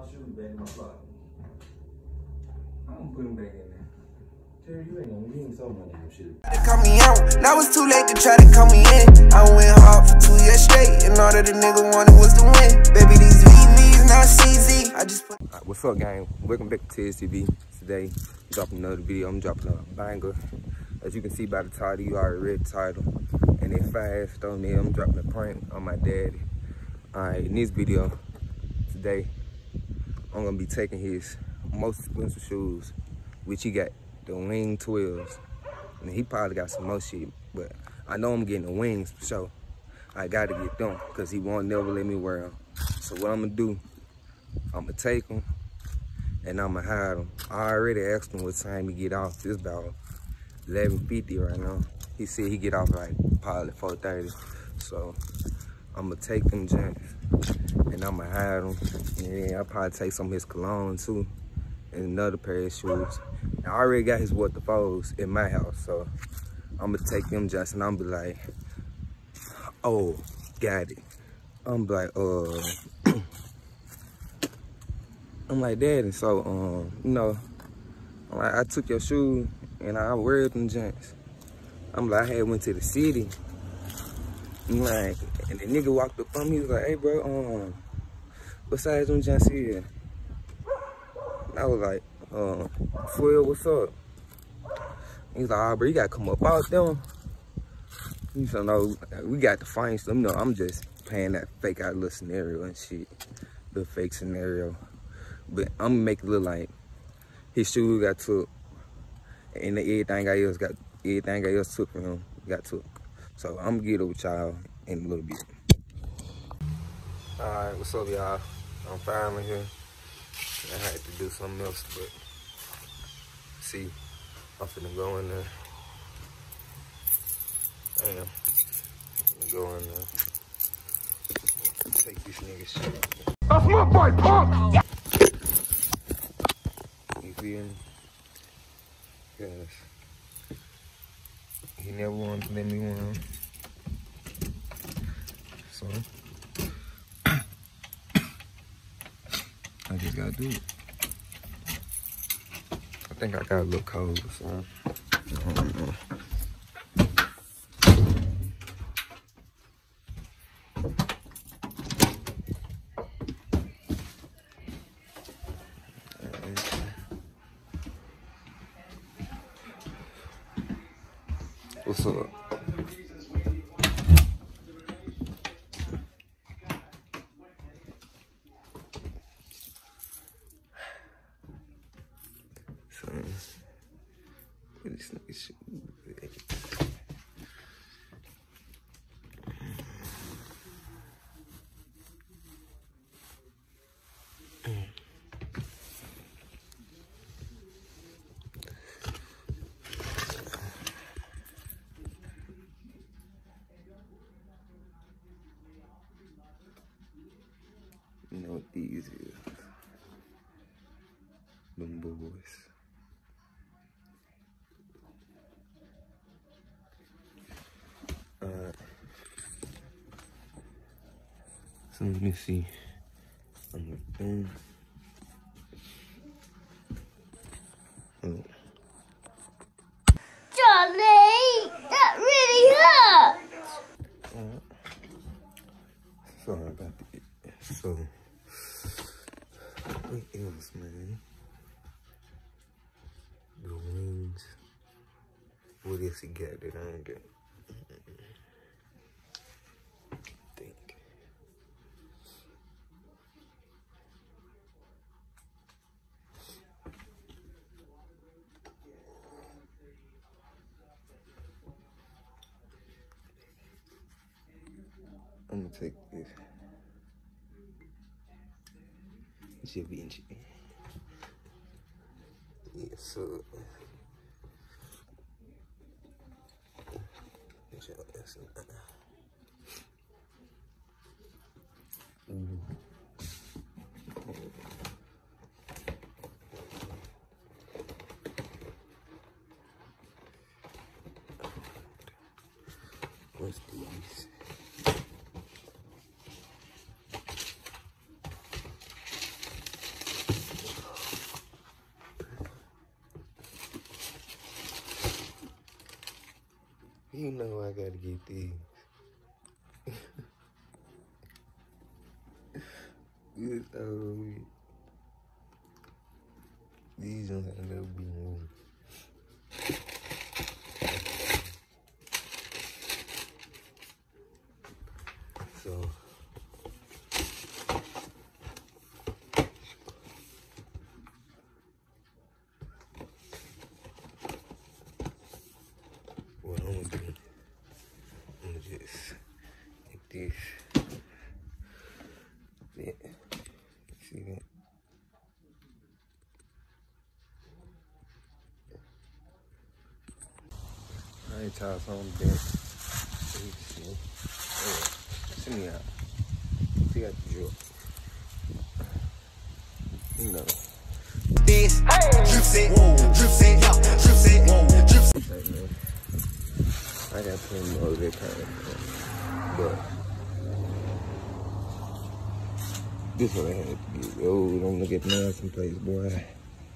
my shoes back in my closet. I'm gonna put them back in there. Terry, you ain't so much in them shoes. They call me out. Now it's too late to try to call me in. I went hard for 2 years straight, and all that the nigga wanted was to win. Baby, these VVs not CZ. I just put. Alright, what's up, gang? Welcome back to TSTV. Today, I'm dropping another video. I'm dropping a banger. As you can see by the title, you already read the title. And it fast on me. I'm dropping a prank on my daddy. Alright, in this video today, I'm gonna be taking his most expensive shoes, which he got the Wing 12s. And he probably got some more shit, but I know I'm getting the Wings for sure. I gotta get them, cause he won't never let me wear them. So what I'm gonna do, I'm gonna take them and I'm gonna hide them. I already asked him what time he get off. It's about 11:50 right now. He said he get off like probably 4:30. So I'm gonna take them gents and I'm gonna hide them. And then I'll probably take some of his cologne too and another pair of shoes. I already got his what the foes in my house, so I'm gonna take them gents and I'm be like, oh, got it. I'm like, I'm like, Daddy, so, you know, I'm like, I took your shoe and I wear them gents. I'm like, I had went to the city. I'm like, and the nigga walked up on me, he was like, hey, bro, what size them gents is? And I was like, Phil, what's up? He's like, oh, bro, you gotta come up out them. You know, we got to find some. You know, I'm just playing that fake out little scenario and shit. The fake scenario. But I'm gonna make it look like his shoes got took. And everything else took from him got took. So I'm gonna get it with y'all in a little bit. Alright, what's up, y'all? I'm finally here. I had to do something else, but see, I'm finna go in there. Damn. I'm finna go in there. Take this nigga shit. That's my boy, punk! You feel me? Cause he never wanted to let me wear him. So I just gotta do it. I think I got a little cold, so I don't know. What's up? Son, this nigga should be you know what these is? Them boys. So let me see. I'm like, boom. Johnny, that really hurts. Sorry about that. So, what else, man? The Wings. What else he got that I ain't got? Think. I'm gonna take this. Should be in shit. Yes, sir. What's these? You know I gotta get these. Good old. These don't have no being. So what I'm gonna do, I'm gonna just get this. Yeah. See that? I ain't tired on the bench. Send me out. See got the drill. You know. This drip set, yeah, drip set, drip set. Hey, man. I got plenty more of that kind of thing. But this one I had to get. Oh, don't look at me someplace, boy.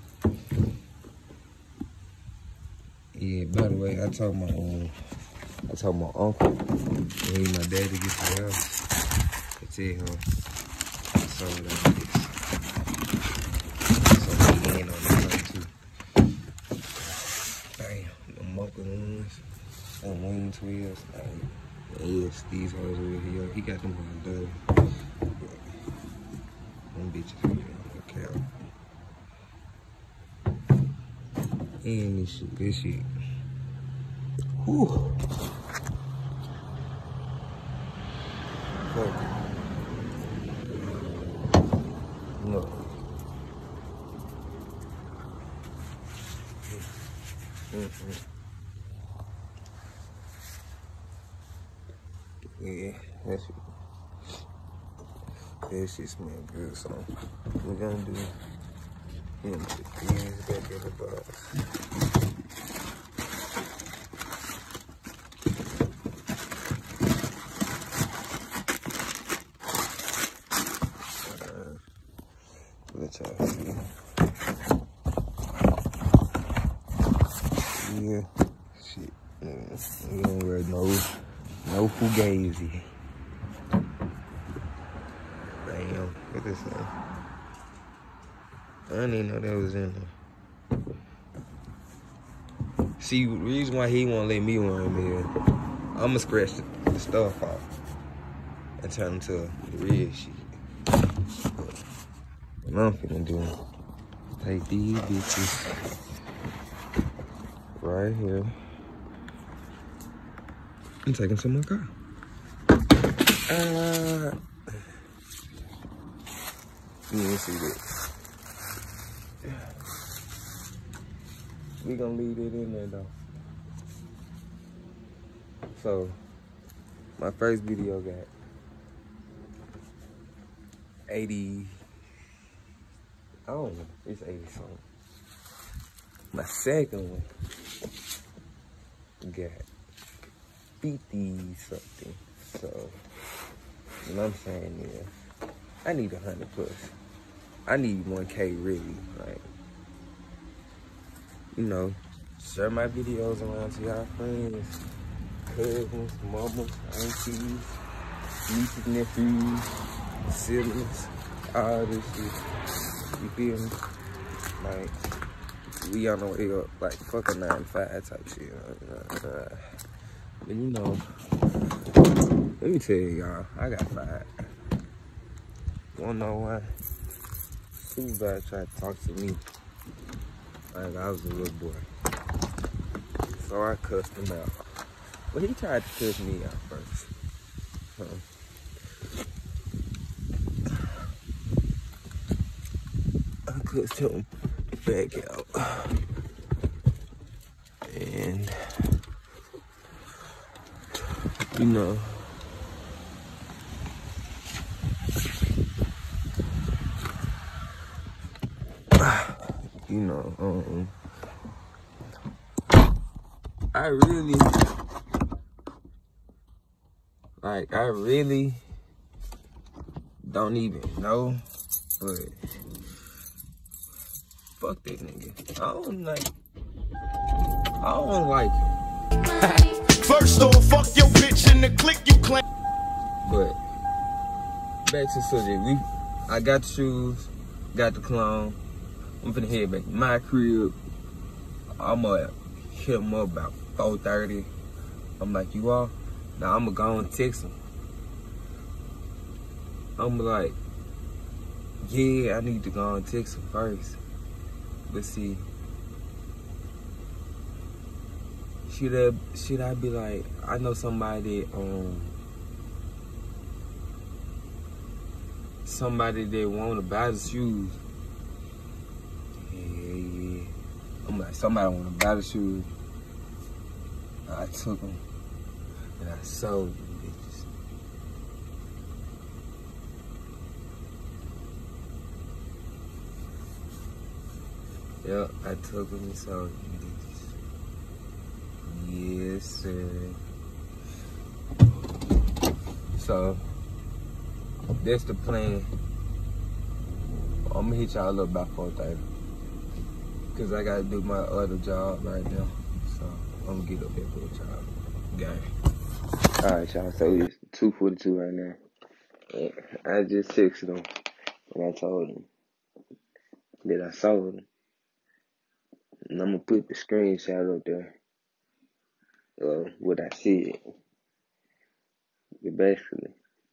Yeah, by the way, I told my uncle when my daddy gets the house, I tell him I sold out this. So he ain't on the front too. Damn, the mocha ones, them wings wheels. Yes, these hoes over here. He got them on the door. Them bitches over here. Okay. And this shit. Whew. Fuck. No. Yeah, that shit smell good, so we're gonna do put these back in the box. Let y'all see. Yeah, shit. We don't wear no fugazi. Damn, look at this thing. I didn't even know that was in there. See, the reason why he won't let me wear them is I'ma scratch the stuff off and turn them to the real shit. What I'm finna do, take these bitches right here and take them to my car. You didn't see that. We gonna leave it in there though. So, my first video got 80. I don't know, it's 80 something. My second one got 50 something. So, what I'm saying is, I need 100 plus. I need 1K really, like, you know, share my videos around to y'all friends, cousins, mamas, aunties, nieces, nephews, siblings, all this shit. You feel me? Like, we on the way up, like, fuck a 9 to 5 type shit. But you know, let me tell y'all, I got 5. Wanna know why? Supervisor tried to talk to me like I was a little boy. So I cussed him out. Well, he tried to cuss me out first. I cussed him back out. And, you know, I really don't even know, but fuck that nigga. I don't like him. First off, fuck your bitch in the click you claim. But back to the subject. I got the shoes, got the cologne. I'm finna head back to my crib. I'm gonna hit him up about 4:30. I'm like, you all? Now I'm gonna go and text him. I'm like, yeah, I need to go and text him first. But see, should I be like, I know somebody that wanna buy the shoes. Yeah. I'm like, somebody wanna buy the shoes. I took them and I sold them bitches. Yep, I took them and sold them bitches. Yes, sir. So that's the plan. I'm gonna hit y'all up by 4:30. Cause I gotta do my other job right now. So I'm gonna get up there with y'all. Gang. Alright, y'all, so it's 2:42 right now. I just texted him and I told him that I sold him. And I'm gonna put the screenshot up there of what I said. But basically,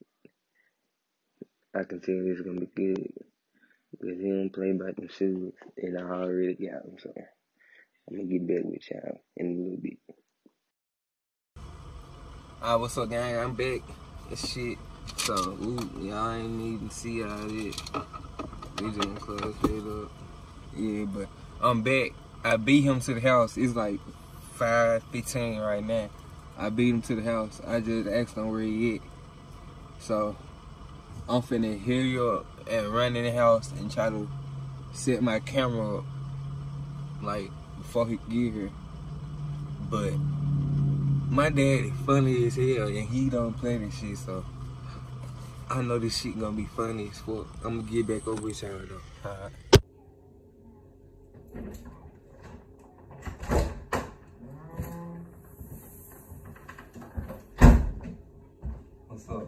I can tell it's gonna be good. Because he don't play about them shoes and I already got them, so I'm gonna get back with y'all in a little bit. Alright, what's up, gang? I'm back and shit. So, y'all ain't need to see all this. We just gonna close it up. Yeah, but I'm back. I beat him to the house. It's like 5:15 right now. I beat him to the house. I just asked him where he at. So, I'm finna hurry up and run in the house and try to set my camera up, like, before he get here. But my dad is funny as hell and he don't play this shit, so I know this shit gonna be funny as fuck. I'm gonna get back over with y'all though. Alright. What's up?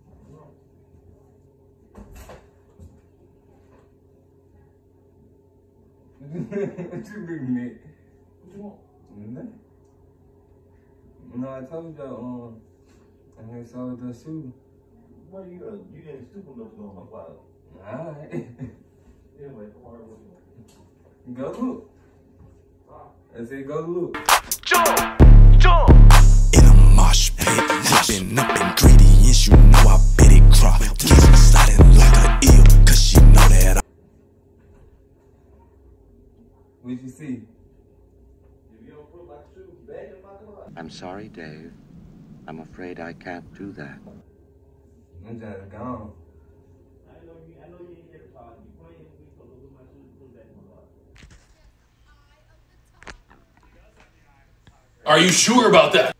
What you looking at? What you want? Nothing. No, I told y'all, I had sold the shoe. Why you ain't stupid enough to go on my cloud? Alright. Anyway, what you want? Go look. I said go look. Jump! In a mosh pit, whipping up ingredients, you know I bet it drop. Keep sliding like a eel, cause she know that I. What'd you see? If you don't put my shoes back in my closet. I'm sorry, Dave. I'm afraid I can't do that. I'm just gone. I know you ain't here to talk. You playing with me, so look at my shoes and put it back in my closet. Are you sure about that?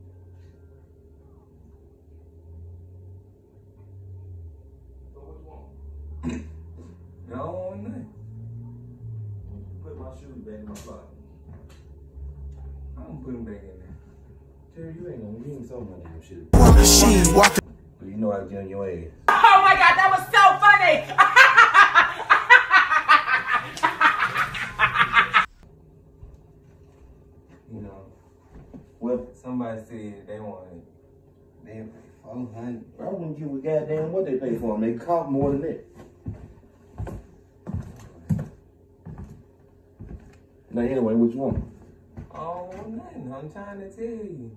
So what you want? I don't want nothing. Put my shoes back in my closet. I don't put them back in there. Terry, you ain't so much of your shit. She walking. You know I was getting your ass. Oh my God, that was so funny! You know, what somebody said they wanted, they pay 400. I wouldn't give a goddamn what they pay for them. They cost more than that. Now anyway, what you want? Oh, nothing. I'm trying to tell you.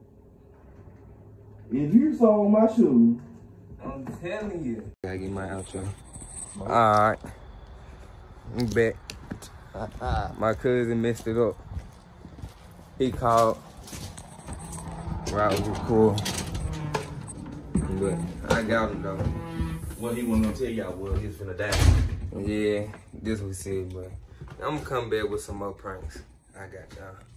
If you sold my shoes, I'm telling you. Gotta get my outro. Alright. I'm back. My cousin messed it up. He called. Route was cool. But I got him though. what he wasn't gonna tell y'all was he was finna die. Yeah, this was it, but I'm gonna come back with some more pranks. I got y'all.